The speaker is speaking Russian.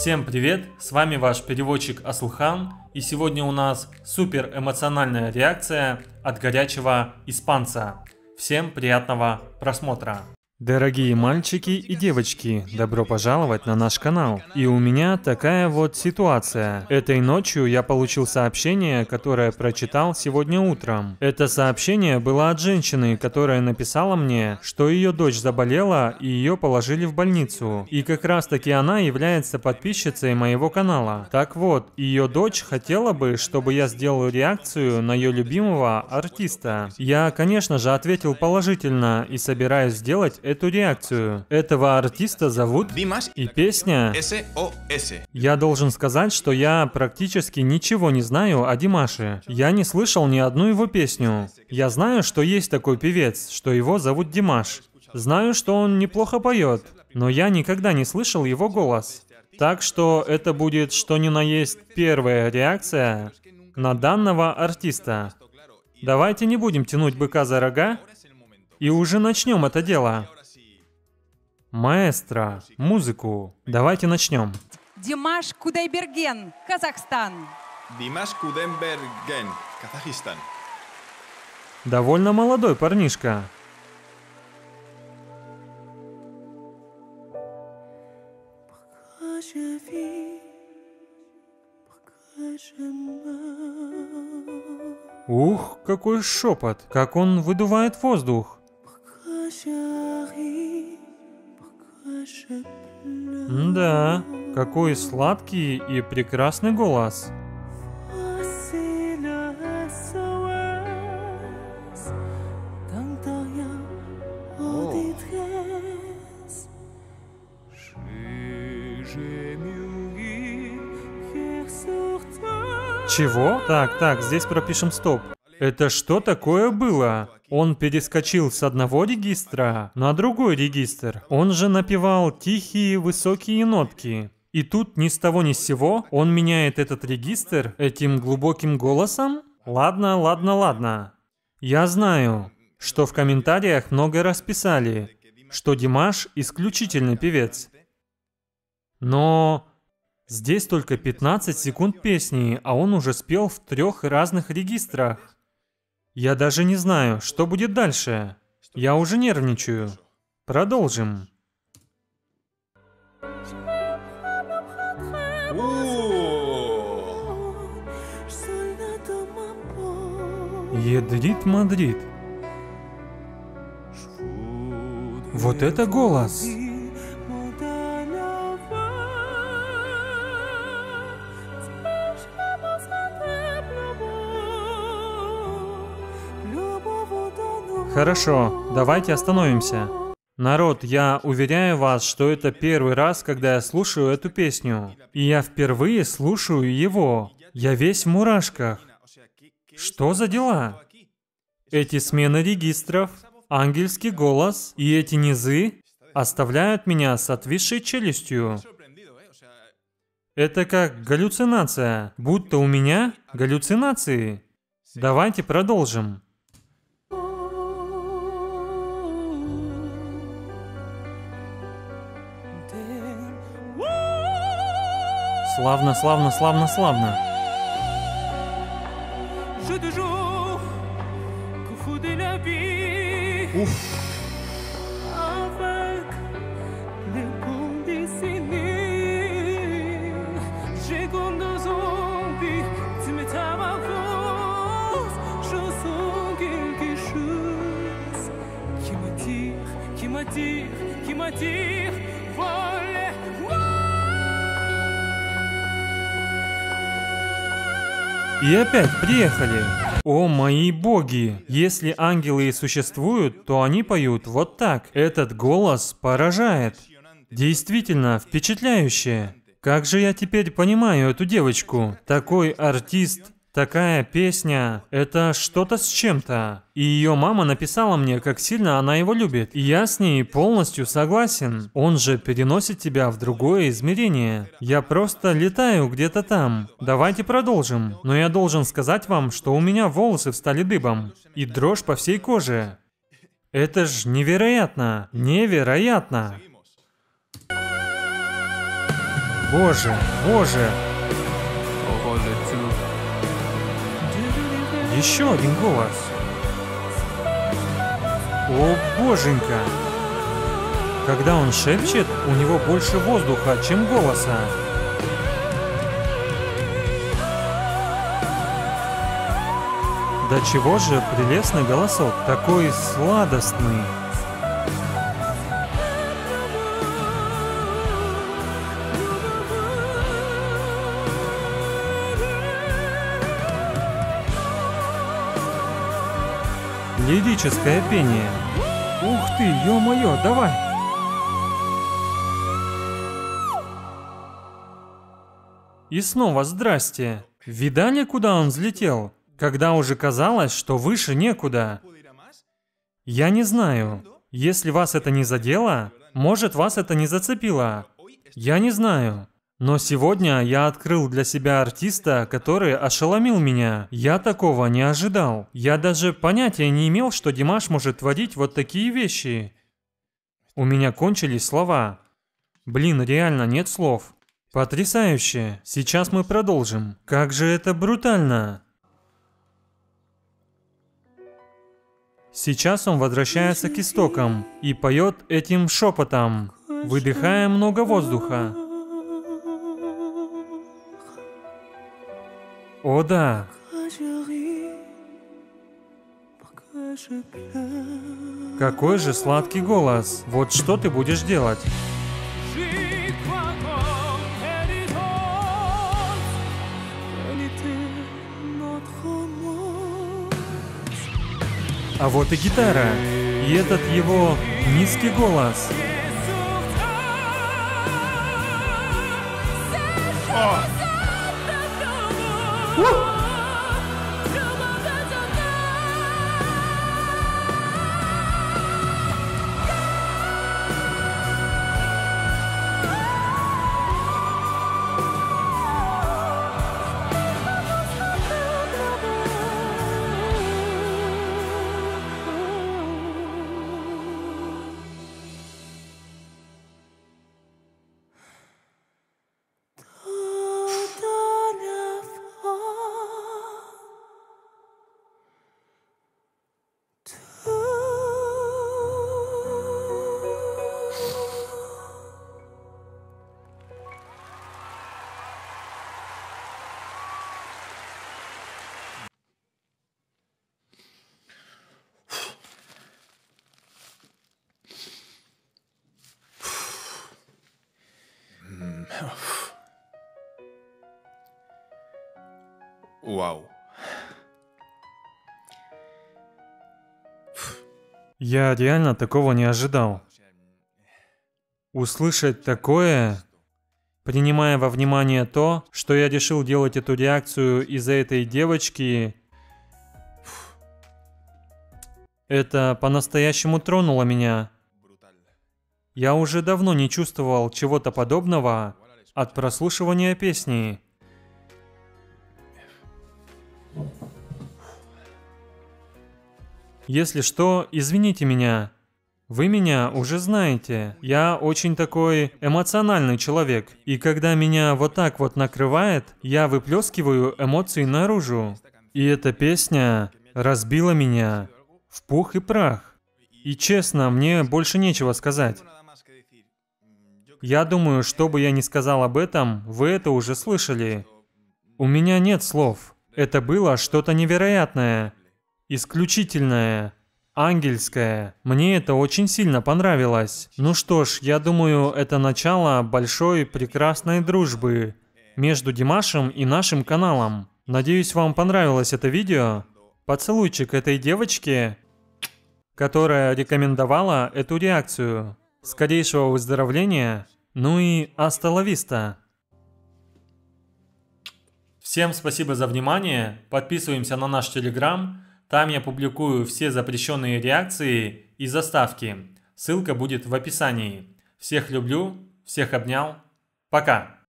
Всем привет, с вами ваш переводчик Асылхан, и сегодня у нас супер эмоциональная реакция от горячего испанца. Всем приятного просмотра. Дорогие мальчики и девочки, добро пожаловать на наш канал. И у меня такая вот ситуация. Этой ночью я получил сообщение, которое прочитал сегодня утром. Это сообщение было от женщины, которая написала мне, что ее дочь заболела и ее положили в больницу. И как раз таки она является подписчицей моего канала. Так вот, ее дочь хотела бы, чтобы я сделал реакцию на ее любимого артиста. Я, конечно же, ответил положительно и собираюсь сделать эту реакцию. Этого артиста зовут и песня SOS. Я должен сказать, что я практически ничего не знаю о Димаше. Я не слышал ни одну его песню. Я знаю, что есть такой певец, что его зовут Димаш. Знаю, что он неплохо поет, но я никогда не слышал его голос. Так что это будет что ни на есть первая реакция на данного артиста. Давайте не будем тянуть быка за рога и уже начнем это дело. Маэстро, музыку. Давайте начнем. Димаш Кудайберген, Казахстан. Димаш Кудайберген, Казахстан. Довольно молодой парнишка. Ух, какой шепот! Как он выдувает воздух! Да, какой сладкий и прекрасный голос. Чего? Так, здесь пропишем стоп. Это что такое было? Он перескочил с одного регистра на другой регистр. Он же напевал тихие высокие нотки. И тут ни с того ни с сего он меняет этот регистр этим глубоким голосом? Ладно. Я знаю, что в комментариях много раз писали, что Димаш исключительный певец. Но здесь только 15 секунд песни, а он уже спел в 3 разных регистрах. Я даже не знаю, что будет дальше. Я уже нервничаю. Продолжим. Ядрит Мадрид. Вот это голос! Хорошо, давайте остановимся. Народ, я уверяю вас, что это первый раз, когда я слушаю эту песню. И я впервые слушаю его. Я весь в мурашках. Что за дела? Эти смены регистров, ангельский голос и эти низы оставляют меня с отвисшей челюстью. Это как галлюцинация. Будто у меня галлюцинации. Давайте продолжим. Славно. Уф. И опять приехали. О мои боги! Если ангелы и существуют, то они поют вот так. Этот голос поражает. Действительно впечатляюще. Как же я теперь понимаю эту девочку? Такой артист, такая песня, это что-то с чем-то. И ее мама написала мне, как сильно она его любит. И я с ней полностью согласен. Он же переносит тебя в другое измерение. Я просто летаю где-то там. Давайте продолжим. Но я должен сказать вам, что у меня волосы встали дыбом. И дрожь по всей коже. Это ж невероятно. Невероятно. Боже, боже. Еще один голос. О, боженька. Когда он шепчет, у него больше воздуха, чем голоса. Да чего же прелестный голосок, такой сладостный. Лирическое пение. Ух ты, ё-моё, давай! И снова здрасте. Видали, куда он взлетел? Когда уже казалось, что выше некуда. Я не знаю. Если вас это не задело, может, вас это не зацепило. Я не знаю. Но сегодня я открыл для себя артиста, который ошеломил меня. Я такого не ожидал. Я даже понятия не имел, что Димаш может творить вот такие вещи. У меня кончились слова. Блин, реально нет слов. Потрясающе. Сейчас мы продолжим. Как же это брутально. Сейчас он возвращается к истокам и поет этим шепотом, выдыхая много воздуха. О да! Какой же сладкий голос! Вот что ты будешь делать? А вот и гитара, и этот его низкий голос. Вау. Я реально такого не ожидал. Услышать такое, принимая во внимание то, что я решил делать эту реакцию из-за этой девочки, это по-настоящему тронуло меня. Я уже давно не чувствовал чего-то подобного от прослушивания песни. Если что, извините меня. Вы меня уже знаете. Я очень такой эмоциональный человек. И когда меня вот так вот накрывает, я выплескиваю эмоции наружу. И эта песня разбила меня в пух и прах. И честно, мне больше нечего сказать. Я думаю, что бы я ни сказал об этом, вы это уже слышали. У меня нет слов. Это было что-то невероятное, исключительное, ангельское. Мне это очень сильно понравилось. Ну что ж, я думаю, это начало большой прекрасной дружбы между Димашем и нашим каналом. Надеюсь, вам понравилось это видео. Поцелуйчик этой девочке, которая рекомендовала эту реакцию. Скорейшего выздоровления. Ну и hasta la vista. Всем спасибо за внимание. Подписываемся на наш Telegram. Там я публикую все запрещенные реакции и заставки. Ссылка будет в описании. Всех люблю, всех обнял. Пока.